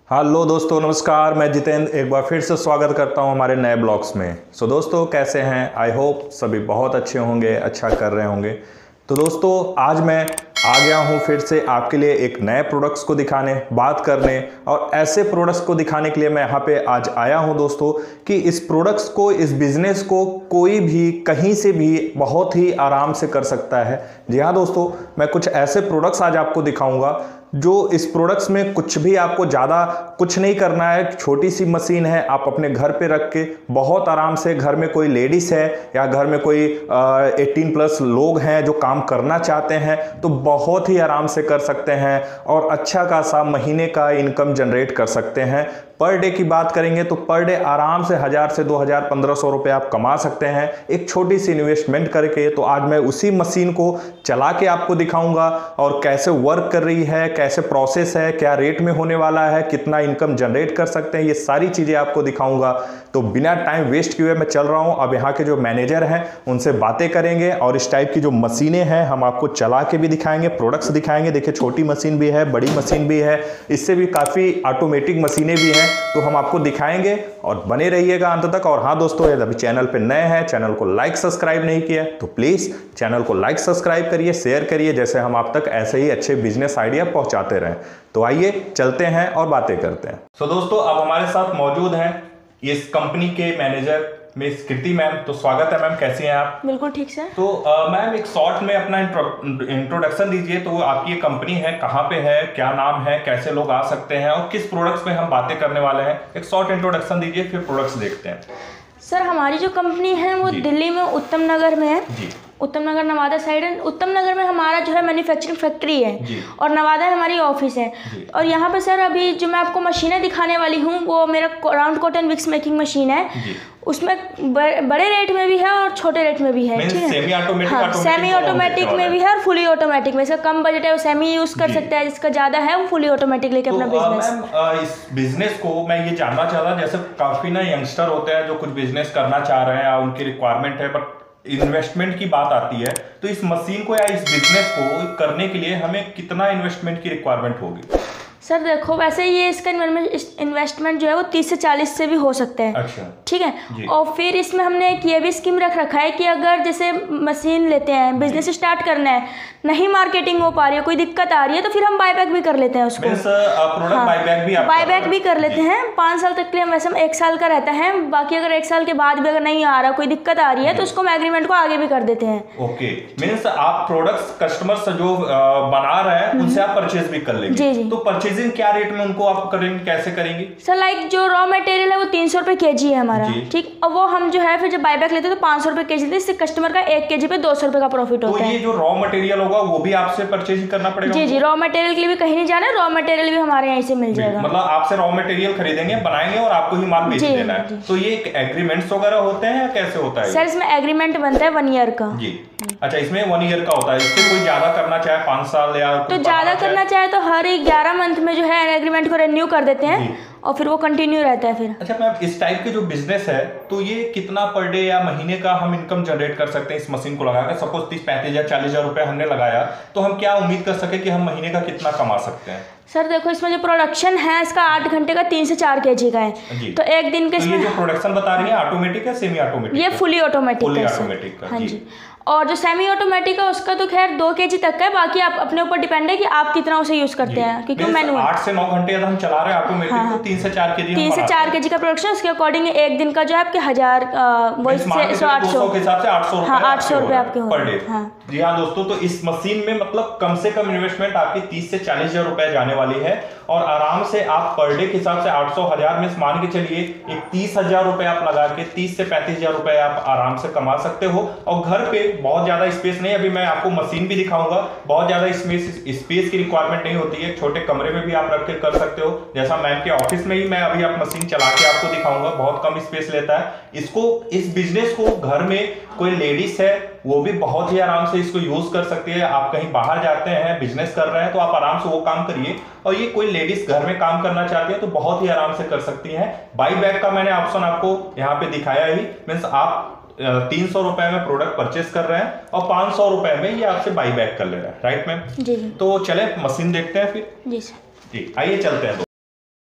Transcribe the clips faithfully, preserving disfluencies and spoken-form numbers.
Hello दोस्तों, नमस्कार। मैं जितेंद्र एक बार फिर से स्वागत करता हूं हमारे नए ब्लॉग्स में। सो दोस्तों, कैसे हैं? आई होप सभी बहुत अच्छे होंगे, अच्छा कर रहे होंगे। तो दोस्तों, आज मैं आ गया हूं फिर से आपके लिए एक नए प्रोडक्ट्स को दिखाने, बात करने, और ऐसे प्रोडक्ट्स को दिखाने के लिए मैं यहाँ पे आज आया हूं दोस्तों कि इस प्रोडक्ट्स को, इस बिजनेस को कोई भी कहीं से भी बहुत ही आराम से कर सकता है। जी हाँ दोस्तों, मैं कुछ ऐसे प्रोडक्ट्स आज आपको दिखाऊंगा जो इस प्रोडक्ट्स में कुछ भी आपको ज़्यादा कुछ नहीं करना है। छोटी सी मशीन है, आप अपने घर पे रख के बहुत आराम से, घर में कोई लेडीज़ है या घर में कोई अठारह प्लस लोग हैं जो काम करना चाहते हैं, तो बहुत ही आराम से कर सकते हैं और अच्छा खासा महीने का इनकम जनरेट कर सकते हैं। पर डे की बात करेंगे तो पर डे आराम से हज़ार से दो हज़ार पंद्रह सौ रुपये आप कमा सकते हैं एक छोटी सी इन्वेस्टमेंट करके। तो आज मैं उसी मशीन को चला के आपको दिखाऊंगा और कैसे वर्क कर रही है, कैसे प्रोसेस है, क्या रेट में होने वाला है, कितना इनकम जनरेट कर सकते हैं, ये सारी चीज़ें आपको दिखाऊंगा। तो बिना टाइम वेस्ट किए मैं चल रहा हूँ। अब यहाँ के जो मैनेजर हैं उनसे बातें करेंगे और इस टाइप की जो मशीनें हैं हम आपको चला के भी दिखाएंगे, प्रोडक्ट्स दिखाएंगे। देखिए, छोटी मशीन भी है, बड़ी मशीन भी है, इससे भी काफ़ी ऑटोमेटिक मशीनें भी हैं, तो हम आपको दिखाएंगे और बने रहिएगा अंत तक। और हाँ दोस्तों, यदि अभी चैनल पे नए हैं, चैनल को लाइक सब्सक्राइब नहीं किया तो प्लीज़ चैनल को लाइक सब्सक्राइब करिए, शेयर करिए, जैसे हम आप तक ऐसे ही अच्छे बिजनेस आइडिया पहुंचाते रहें। तो आइए चलते हैं और बातें करते हैं। तो दोस्तों, अब हमारे साथ मौजूद हैं इस कंपनी के मैनेजर मिस कृति मैम। तो स्वागत है मैम, कैसी हैं आप? बिल्कुल ठीक से। तो मैम, एक शॉर्ट में अपना इंट्रोडक्शन दीजिए। तो आपकी ये कंपनी है, कहाँ पे है, क्या नाम है, कैसे लोग आ सकते हैं और किस प्रोडक्ट्स में हम बातें करने वाले हैं? एक शॉर्ट इंट्रोडक्शन दीजिए, फिर प्रोडक्ट्स देखते हैं। सर, हमारी जो कंपनी है वो दिल्ली में उत्तम नगर में है जी। उत्तम नगर नवादा साइड है। उत्तम नगर में हमारा जो है मैन्युफैक्चरिंग फैक्ट्री है जी। और नवादा में हमारी ऑफिस है जी। और यहाँ पे सर अभी जो मैं आपको मशीनें दिखाने वाली हूँ वो मेरा round cotton wicks making machine है जी। उसमें बड़े रेट में भी है और छोटे रेट में भी है, ठीक है। सेमी ऑटोमेटिक हाँ, सेमी ऑटोमेटिक में भी है और फुली ऑटोमेटिक में। इसका कम बजट है वो सेमी यूज कर सकता है, जिसका ज्यादा है वो फुली ऑटोमेटिक लेके अपना बिजनेस। मैम, इस बिजनेस को मैं ये जानना चाह रहा, जैसे काफी ना यंगस्टर होते हैं जो कुछ बिजनेस करना चाह रहे हैं, उनकी रिक्वायरमेंट है, बट इन्वेस्टमेंट की बात आती है, तो इस मशीन को या इस बिजनेस को करने के लिए हमें कितना इन्वेस्टमेंट की रिक्वायरमेंट होगी? सर देखो, वैसे ये इसका इन्वेस्टमेंट जो है वो तीस से चालीस से भी हो सकते हैं, अच्छा, ठीक है। और फिर इसमें हमने एक ये भी स्कीम रख रखा है कि अगर जैसे मशीन लेते हैं, बिजनेस स्टार्ट करना है, नहीं मार्केटिंग हो पा रही है, कोई दिक्कत आ रही है, तो फिर हम बायबैक भी कर लेते हैं उसको। हाँ, बायबैक भी बायबैक भी कर लेते हैं पाँच साल तक के लिए। हम वैसे एक साल का रहता है, बाकी अगर एक साल के बाद भी अगर नहीं आ रहा, कोई दिक्कत आ रही है, तो उसको हम एग्रीमेंट को आगे भी कर देते हैं। ओके, मींस आप प्रोडक्ट्स कस्टमर से जो बना रहे हैं उनसे आप परचेज भी कर लेंगे जी जी। तो परचेजिंग क्या रेट में उनको आप करेंगे, कैसे करेंगे? सर लाइक जो रॉ मटेरियल है वो तीन सौ रुपए के जी है हमारा, ठीक। और वो हम जो है फिर जब बायबैक लेते हैं तो पाँच सौ रुपए के जी देते हैं। इससे कस्टमर का एक के जी पे दो सौ रुपए का प्रॉफिट होता है। तो ये जो रॉ मटेरियल होगा वो भी आपसे परचेज करना पड़ेगा? जी जी, रॉ मटेरियल के लिए भी कहीं नहीं जाना है, रॉ मटेरियल भी हमारे यहाँ से मिल जाएगा। मतलब आपसे रॉ मटेरियल खरीदेंगे, बनाएंगे और आपको ही माल बेच देना है। तो ये एग्रीमेंट्स वगैरह होते हैं या कैसे होता है? सर इसमें एग्रीमेंट बनता है वन ईयर का जी। अच्छा, इसमें वन ईयर का होता है। इससे कोई ज्यादा करना चाहे पाँच साल या तो ज्यादा करना चाहे तो हर एक ग्यारह मंथ में जो है एग्रीमेंट को रिन्यू कर देते हैं और फिर वो कंटिन्यू रहता है फिर। अच्छा मैम, इस टाइप के जो बिजनेस है तो ये कितना पर डे या महीने का हम इनकम जनरेट कर सकते हैं इस मशीन को लगाकर? सपोज तीस पैंतीस हजार चालीस हजार रुपए हमने लगाया, तो हम क्या उम्मीद कर सके कि हम महीने का कितना कमा सकते हैं? सर देखो, इसमें जो प्रोडक्शन है इसका आठ घंटे का तीन से चार के जी का है, तो एक दिन के तो ये जो प्रोडक्शन बता रही है ऑटोमेटिक है सेमी ऑटोमेटिक? ये फुली ऑटोमेटिक है ऑटोमेटिक हाँ जी। और जो सेमी ऑटोमेटिक है उसका तो खैर दो के जी तक का है, बाकी आप अपने ऊपर डिपेंड है कि आप कितना उसे यूज करते हैं, क्योंकि मैनुअल आठ से नौ घंटे हम चला रहे हैं ऑटोमेटिक। हाँ, तो तीन से चार के जी तीन से चार के जी का प्रोडक्शन, उसके अकॉर्डिंग एक दिन का जो है आपके हजार आठ सौ के हिसाब से आठ सौ हाँ आठ सौ रुपए आपके पर डे। जी हाँ दोस्तों, तो इस मशीन में मतलब कम से कम इन्वेस्टमेंट आपकी तीस से चालीस हजार रुपए जाने वाली है और आराम से आप पर डे के हिसाब से आठ सौ हजार में मान के चलिए एक तीस हजार रुपए आप लगा के तीस से पैंतीस हजार रुपए आप आराम से कमा सकते हो। और घर पे बहुत ज्यादा स्पेस नहीं, अभी मैं आपको मशीन भी दिखाऊंगा, बहुत ज्यादा स्पेस स्पेस की रिक्वायरमेंट नहीं होती है, छोटे कमरे में भी आप रख के कर सकते हो। जैसा मैम के ऑफिस में ही मैं अभी आप मशीन चला के आपको दिखाऊंगा, बहुत कम स्पेस लेता है। इसको इस बिजनेस को घर में कोई लेडीज है वो भी बहुत ही आराम से इसको यूज कर सकती है। आप कहीं बाहर जाते हैं, बिजनेस कर रहे हैं, तो आप आराम से वो काम करिए। और ये कोई लेडीज घर में काम करना चाहती है तो बहुत ही आराम से कर सकती हैं। बाई बैक का मैंने ऑप्शन आपको यहाँ पे दिखाया ही, मीन्स आप तीन सौ रुपए में प्रोडक्ट परचेस कर रहे हैं और पांच सौ रुपए में ये आपसे बाई बैक कर ले रहा है, राइट मैम? जी। तो चले मशीन देखते हैं फिर। जी सर। जी, आइए चलते हैं।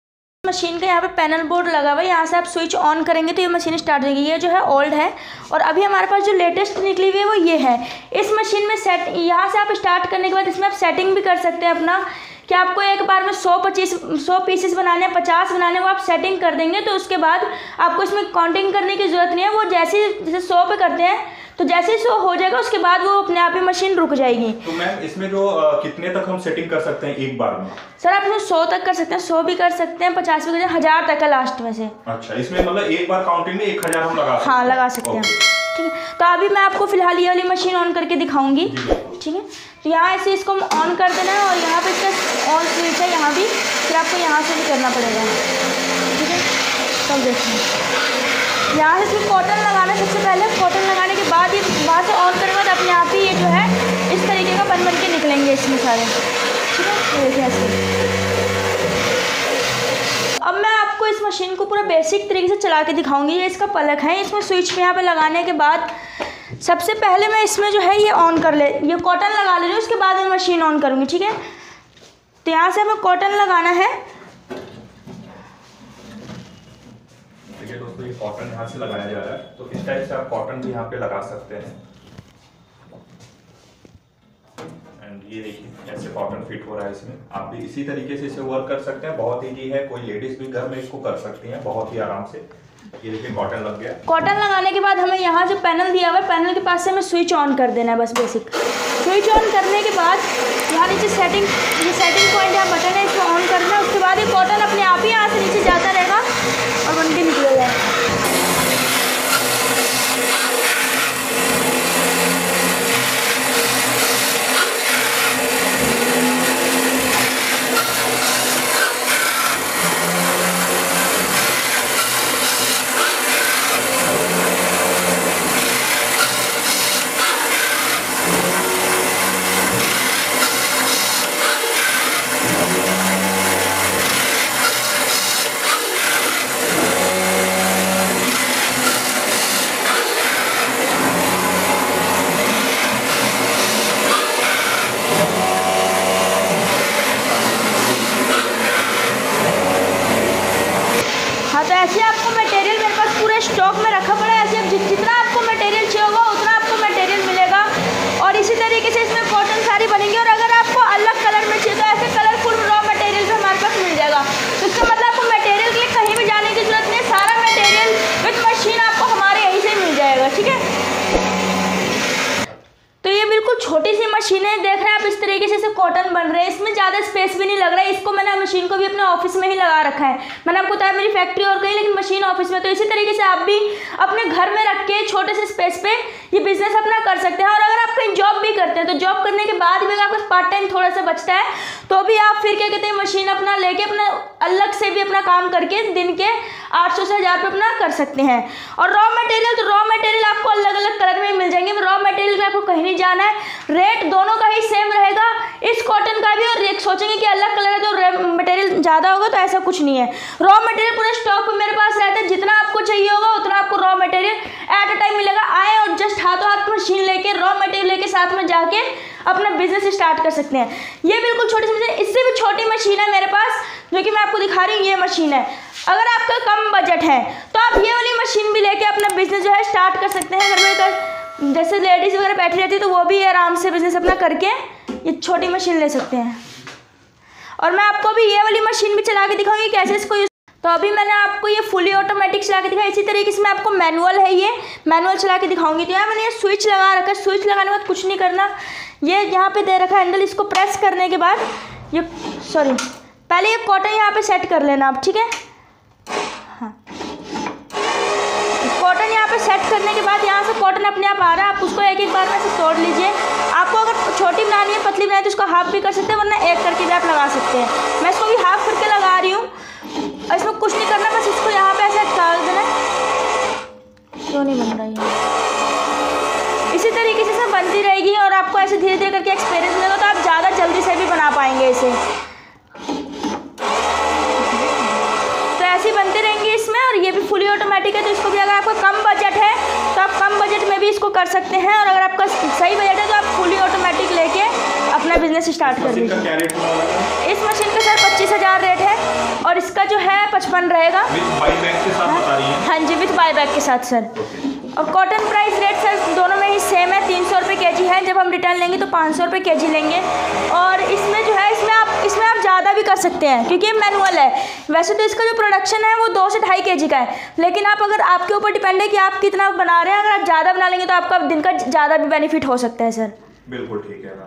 मशीन का यहाँ पे पैनल बोर्ड लगा हुआ है, यहाँ से आप स्विच ऑन करेंगे तो ये मशीन स्टार्ट हो जाएगी। ये जो है ओल्ड है और अभी हमारे पास जो लेटेस्ट निकली हुई है वो ये है। इस मशीन में सेट यहाँ से आप स्टार्ट करने के बाद इसमें आप सेटिंग भी कर सकते हैं अपना, कि आपको एक बार में सौ पच्चीस सौ पीसेस बनाने हैं, पचास बनाने हैं, वो आप सेटिंग कर देंगे तो उसके बाद आपको इसमें काउंटिंग करने की ज़रूरत नहीं है। वो जैसे जैसे सौ पे करते हैं तो जैसे ही सौ हो जाएगा उसके बाद वो अपने आप ही मशीन रुक जाएगी। तो मैम इसमें जो आ, कितने तक हम सेटिंग कर सकते हैं एक बार में? सर आप इसमें सौ तक कर सकते हैं, सौ भी कर सकते हैं, पचास भी कर सकते हैं, हजार तक है लास्ट में से। अच्छा, इसमें मतलब एक बार काउंटिंग में एक हजार हम लगा सकते हैं? हाँ लगा सकते हैं। ठीक है, तो अभी मैं आपको फिलहाल ये वाली मशीन ऑन करके दिखाऊंगी। ठीक है, तो यहाँ ऐसे इसको ऑन कर देना है और यहाँ पे इसका ऑन स्विच है, यहाँ भी फिर आपको यहाँ से भी करना पड़ेगा। ठीक है, तब देखिए यहाँ से इसमें कॉटन लगाना सबसे पहले। कॉटन लगाने के बाद ये वहाँ से ऑन करने के बाद अपने आप ही ये जो है इस तरीके का बन बन के निकलेंगे इसमें सारे। ठीक है, तो देखिए ऐसे। अब मैं आपको इस मशीन को पूरा बेसिक तरीके से चला के दिखाऊंगी। ये इसका पलक है, इसमें स्विच पे यहाँ पे लगाने के बाद सबसे पहले मैं इसमें जो है ये ऑन कर ले, ये कॉटन लगा ले रही हूँ, उसके बाद मैं मशीन ऑन करूँगी। ठीक है, तो यहाँ से हमें कॉटन लगाना है। देखिए दोस्तों, ये कॉटन यहाँ से लगाया जा रहा है, तो इस टाइप से आप कॉटन भी यहाँ पे लगा सकते हैं। एंड ये देखिए ऐसे कॉटन फिट हो रहा है इसमें। आप भी इसी तरीके से इसे वर्क कर सकते हैं, बहुत ईजी है, कोई लेडीज भी घर में इसको कर सकती हैं बहुत ही आराम से। ये देखिए कॉटन लग गया। कॉटन लगाने के बाद हमें यहाँ जो पैनल दिया हुआ है, पैनल के पास से हमें स्विच ऑन कर देना है बस बेसिक। स्विच ऑन करने के बाद यहाँ नीचे सेटिंग, ये सेटिंग पॉइंट यहाँ बटन है, इसको ऑन करना है। उसके बाद ये कॉटन अपने आप ही यहाँ से नीचे जाता रहेगा और बन के निकलेगा। तो ऐसे आपको मटेरियल मेरे पास पूरे स्टॉक में रखा पड़ा है। ऐसे जितना आपको मटेरियल चाहिए होगा उतना आपको मटेरियल मिलेगा और इसी तरीके से इसमें कॉटन साड़ी बनेंगी। और अगर आपको अलग कलर में चाहिए तो ऐसे कलरफुल रॉ मटेरियल भी हमारे पास मिल जाएगा। तो इसका मतलब आपको मटेरियल के लिए कहीं भी जाने की जरूरत नहीं, सारा मटेरियल विद मशीन आपको हमारे यहीं से मिल जाएगा। ठीक है, तो ये बिल्कुल छोटी सी मशीन है, देख रहे हैं आप इस तरीके से इसे कॉटन बन रहे हैं। इसमें ज़्यादा स्पेस भी नहीं लग रहा है। इसको मैंने मशीन को भी अपने ऑफिस में ही लगा रखा है। मैंने आपको बताया मेरी फैक्ट्री और कहीं, लेकिन मशीन ऑफिस में। तो इसी तरीके से आप भी अपने घर में रख के छोटे से स्पेस पे ये बिजनेस अपना कर सकते हैं। और अगर आप कहीं जॉब भी करते हैं तो जॉब करने के बाद भी आपके पार्ट टाइम थोड़ा सा बचता है तो भी आप फिर क्या कहते हैं मशीन अपना लेके अपना अलग से भी अपना काम करके दिन के आठ सौ से हज़ार रुपये अपना कर सकते हैं। और रॉ मटेरियल, तो रॉ मटेरियल आपको अलग अलग कलर में मिल जाएंगे। रॉ मटेरियल का आपको कहीं नहीं जाना है, रेट दोनों का ही सेम रहेगा, इस कॉटन का भी। और सोचेंगे कि अलग कलर है तो मटेरियल ज़्यादा होगा, तो ऐसा कुछ नहीं है। रॉ मटेरियल पूरे स्टॉक में मेरे पास रहता है, जितना आपको चाहिए होगा उतना आपको raw material at a time मिलेगा। आए और जस्ट हाथों हाथ मशीन लेके रॉ मटेरियल लेके साथ में जाके अपना बिजनेस स्टार्ट कर सकते हैं। ये बिल्कुल छोटी सी मशीन, इससे भी छोटी मशीन है मेरे पास जो कि मैं आपको दिखा रही हूँ। ये मशीन है, अगर आपका कम बजट है तो आप ये वाली मशीन भी लेके अपना बिजनेस जो है स्टार्ट कर सकते हैं। घर में कर, जैसे लेडीज़ वगैरह बैठी रहती है तो वो भी आराम से बिजनेस अपना करके ये छोटी मशीन ले सकते हैं। और मैं आपको भी ये वाली मशीन भी चला के दिखाऊंगी कैसे इसको यूज। तो अभी मैंने आपको ये फुली ऑटोमेटिक चला के दिखाया। इसी तरीके से मैं आपको मैनुअल है, ये मैनुअल चला के दिखाऊंगी। तो यहाँ मैंने ये स्विच लगा रखा है। स्विच लगाने के बाद कुछ नहीं करना, ये यहाँ पे दे रखा है हैंडल, इसको प्रेस करने के बाद ये सॉरी पहले ये कॉटन यहाँ पे सेट कर लेना आप। ठीक है, हाँ, कॉटन यहाँ पे सेट करने के बाद यहाँ से कॉटन अपने आप आ रहा है। आप उसको एक एक बार में से तोड़ लीजिए। आपको अगर छोटी बनानी है, पतली बनानी है तो उसको हाफ भी कर सकते हैं, वरना एक करके भी आप लगा सकते हैं। मैं इसको भी हाफ करके लगा रही हूँ। इसमें कुछ नहीं करना, बस इसको यहाँ पे ऐसे डाल देना। क्यों नहीं बन रही है? इसी तरीके से सब बनती रहेगी और आपको ऐसे धीरे धीरे करके एक्सपीरियंस मिलेगा तो आप ज़्यादा जल्दी से भी बना पाएंगे इसे। तो ऐसे ही बनते रहेंगे इसमें। और ये भी फुली ऑटोमेटिक है, तो इसको भी अगर आपका कम बजट है तो आप कम बजट में भी इसको कर सकते हैं। और अगर आपका सही बजट है तो आप फुली ऑटोमेटिक लेके अपना बिजनेस स्टार्ट कर लीजिए। क्या रेट है इस मशीन का सर पच्चीस हज़ार रेट है और इसका जो है पचपन रहेगा विद बाई बैग के साथ बता रही हैं? हाँ जी, विद बाई बैग के साथ सर। और कॉटन प्राइस रेट सर दोनों में ही सेम है, तीन सौ रुपये के जी है। जब हम रिटर्न लेंगे तो पाँच सौ रुपये के जी लेंगे। और इसमें जो है इसमें आप इसमें आप ज़्यादा भी कर सकते हैं क्योंकि ये मैनुअल है। वैसे तो इसका जो प्रोडक्शन है वो दो से ढाई के जी का है, लेकिन आप अगर आपके ऊपर डिपेंड है कि आप कितना बना रहे हैं। अगर आप ज़्यादा बना लेंगे तो आपका दिन का ज़्यादा भी बेनिफिट हो सकता है सर। बिल्कुल ठीक है ना।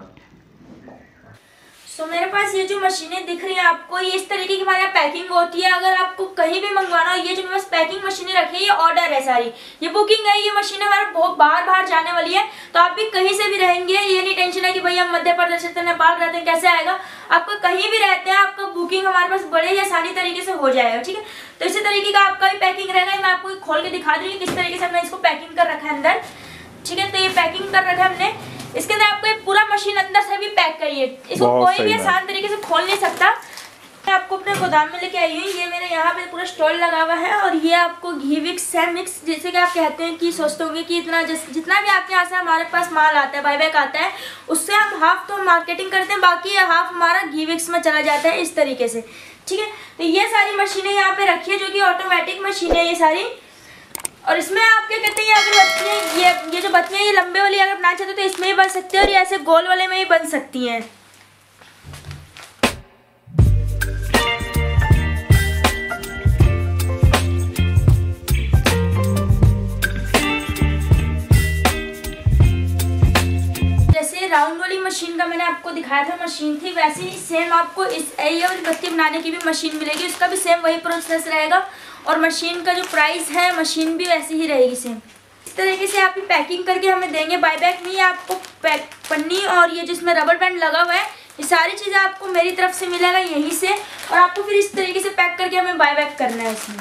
सो so, मेरे पास ये जो मशीनें दिख रही हैं आपको, ये इस तरीके की हमारे यहाँ पैकिंग होती है। अगर आपको कहीं भी मंगवाना हो, ये जो मेरे पास पैकिंग मशीनें रखी है ये ऑर्डर है सारी, ये बुकिंग है। ये मशीनें हमारे बहुत बाहर बाहर जाने वाली है, तो आप भी कहीं से भी रहेंगे, ये नहीं टेंशन है कि भाई हम मध्य प्रदेश से नेपाल रहते हैं कैसे आएगा। आपका कहीं भी रहते हैं आपका बुकिंग हमारे पास बड़े ही आसानी तरीके से हो जाएगा। ठीक है, तो इसी तरीके का आपका भी पैकिंग रहेगा। मैं आपको खोल के दिखा दूँगी किस तरीके से हमने इसको पैकिंग कर रखा है अंदर। ठीक है, तो ये पैकिंग कर रखा है हमने। इसके अंदर आपको एक पूरा मशीन अंदर से भी पैक करिए, इसको कोई भी आसान तरीके से खोल नहीं सकता। मैं आपको अपने गोदाम में लेके आई हूँ। ये मेरे यहाँ पे पूरा स्टॉल लगा हुआ है और ये आपको घी विक्स है मिक्स, जैसे कि आप कहते हैं कि सोचते होंगे कि इतना जितना भी आपके यहाँ से हमारे पास माल आता है, बाई बैक आता है, उससे हम हाफ तो मार्केटिंग करते हैं, बाकी हाफ हमारा घी विक्स में चला जाता है इस तरीके से। ठीक है, तो ये सारी मशीनें यहाँ पे रखी है जो कि ऑटोमेटिक मशीनें ये सारी। और इसमें आप क्या कहते हैं, अगर बच्चे ये ये जो बच्चे हैं ये लंबे वाली अगर बनाना चाहते हो तो इसमें ही बन सकते हैं और ये ऐसे गोल वाले में ही बन सकती हैं। जैसे राउंड वाली मशीन का मैंने आपको दिखाया था मशीन थी, वैसे ही सेम आपको इस ये वाली बत्ती बनाने की भी मशीन मिलेगी, उसका भी सेम वही प्रोसेस रहेगा। और मशीन का जो प्राइस है मशीन भी वैसी ही रहेगी सेम। इस तरीके से आप पैकिंग करके हमें देंगे। बाई बैग में आपको पैक पन्नी और ये जिसमें रबर बैंड लगा हुआ है, ये सारी चीज़ें आपको मेरी तरफ से मिलेगा यहीं से। और आपको फिर इस तरीके से पैक करके हमें बाई बैग करना है इसमें।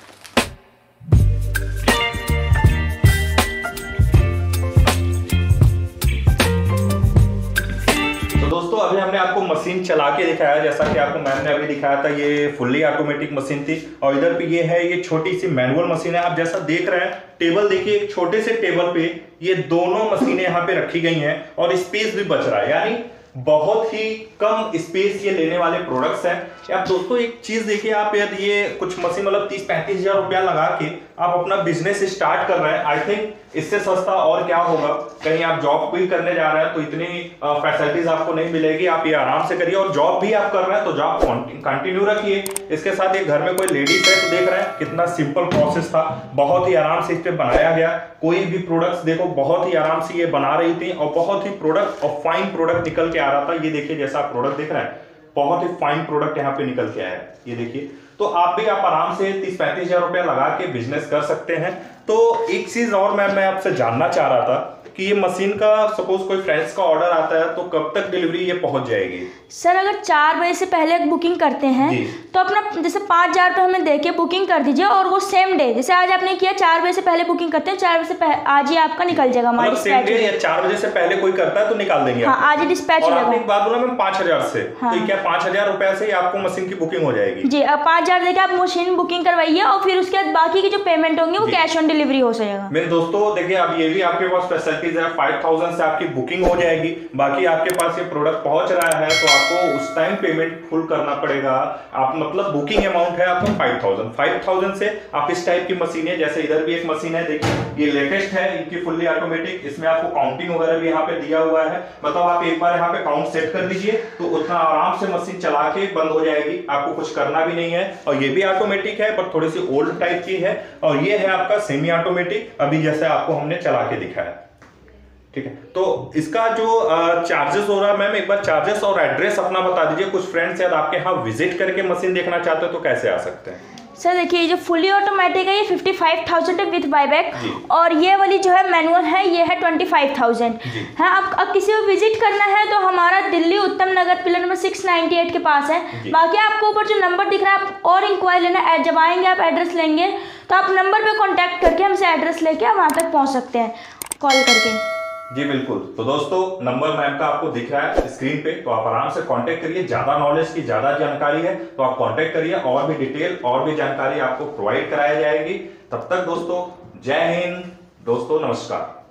दोस्तों अभी हमने आपको मशीन चला के दिखाया, जैसा कि आपको मैम ने अभी दिखाया था। ये फुल्ली ऑटोमेटिक मशीन थी और इधर पे ये है ये छोटी सी मैनुअल मशीन है। आप जैसा देख रहे हैं टेबल देखिए, एक छोटे से टेबल पे ये दोनों मशीनें यहाँ पे रखी गई हैं और स्पेस भी बच रहा है, यानी बहुत ही कम स्पेस ये लेने वाले प्रोडक्ट्स हैं। आप दोस्तों एक चीज देखिए, आप यदि ये कुछ मशीन मतलब तीस पैंतीस हजार रुपया लगा के आप अपना बिजनेस स्टार्ट कर रहे हैं, आई थिंक इससे सस्ता और क्या होगा। कहीं आप जॉब भी करने जा रहे हैं तो इतनी फैसिलिटीज आपको नहीं मिलेगी, आप ये आराम से करिए। और जॉब भी आप कर रहे हैं तो जॉब कंटिन्यू रखिए। इसके साथ एक घर में कोई लेडीज है तो देख रहे हैं कितना सिंपल प्रोसेस था, बहुत ही आराम से इस पे बनाया गया। कोई भी प्रोडक्ट्स देखो बहुत ही आराम से ये बना रही थी और बहुत ही प्रोडक्ट और फाइन प्रोडक्ट निकल के आ रहा था। ये देखिए जैसा आप प्रोडक्ट देख रहे हैं बहुत ही फाइन प्रोडक्ट यहाँ पे निकल के आया है, ये देखिए। तो आप भी आप आराम से तीस पैंतीस हजार रुपया लगा के बिजनेस कर सकते हैं। तो एक चीज और मैम मैं आपसे जानना चाह रहा था कि ये मशीन का सपोज कोई फ्रेंड्स का ऑर्डर आता है तो कब तक डिलीवरी ये पहुंच जाएगी? सर अगर चार बजे से पहले बुकिंग करते हैं तो अपना जैसे पाँच हजार रुपये हमें देके बुकिंग कर दीजिए और वो सेम डे, जैसे आज आपने किया चार बजे से पहले बुकिंग करते हैं, चार बजे से आज ही आपका निकल जाएगा हमारे सेम डे या चार बजे से पहले कोई करता है तो निकाल देंगे। हाँ, आज ही डिस्पैच हो जाएगा। एक बात बोला मैम पाँच हजार से, तो क्या पाँच हजार रुपए से ही आपको मशीन की बुकिंग हो जाएगी? जी, अब पाँच हजार देके आप मशीन बुकिंग करवाइए और फिर उसके बाद बाकी की जो पेमेंट होंगे वो कैश ऑन डिलीवरी हो जाएगा। मेरे दोस्तों देखिए अब ये भी आपके पास फैसिलिटीज है, फाइव थाउजेंड से आपकी बुकिंग हो जाएगी। बाकी आपके पास ये प्रोडक्ट पहुंच रहा है तो आपको उस टाइम पेमेंट फुल करना पड़ेगा। आप मतलब बुकिंग अमाउंट है आपका फाइव थाउजेंड फाइव थाउजेंड से आप इस टाइप की मशीन है, जैसे इधर भी एक मशीन है देखिए, ये लेटेस्ट है इनकी फुल्ली ऑटोमेटिक। इसमें आपको काउंटिंग वगैरह भी यहाँ पे दिया हुआ है, मतलब आप एक बार यहाँ पे काउंट सेट कर दीजिए तो उतना आराम से मशीन चला के बंद हो जाएगी, आपको कुछ करना भी नहीं है। और ये भी ऑटोमेटिक है पर थोड़ी सी ओल्ड टाइप की है। और ये है आपका सेमी ऑटोमेटिक, अभी जैसे आपको हमने चला के दिखाया। ठीक है, तो इसका जो चार्जेस हो रहा है मैम, एक बार चार्जेस और एड्रेस अपना बता दीजिए। कुछ फ्रेंड्स याद आपके यहाँ विजिट करके मशीन देखना चाहते हो तो कैसे आ सकते हैं? सर देखिए ये जो फुली ऑटोमेटिक है ये फिफ्टी फाइव थाउजेंड है विद बाईबैक, और ये वाली जो है मैनुअल है ये है ट्वेंटी फाइव थाउजेंड है। आप अब किसी को विजिट करना है तो हमारा Delhi Uttam Nagar pillar number six ninety eight के पास है। बाकी आपको ऊपर जो नंबर दिख रहा है आप और इंक्वायरी लेना, जब आएंगे आप एड्रेस लेंगे तो आप नंबर पे कॉन्टैक्ट करके हमसे एड्रेस लेके आप वहाँ तक पहुँच सकते हैं कॉल करके। जी बिल्कुल। तो दोस्तों नंबर मैम का आपको दिख रहा है स्क्रीन पे, तो आप आराम से कांटेक्ट करिए। ज्यादा नॉलेज की ज्यादा जानकारी है तो आप कांटेक्ट करिए, और भी डिटेल और भी जानकारी आपको प्रोवाइड कराई जाएगी। तब तक दोस्तों जय हिंद दोस्तों, नमस्कार।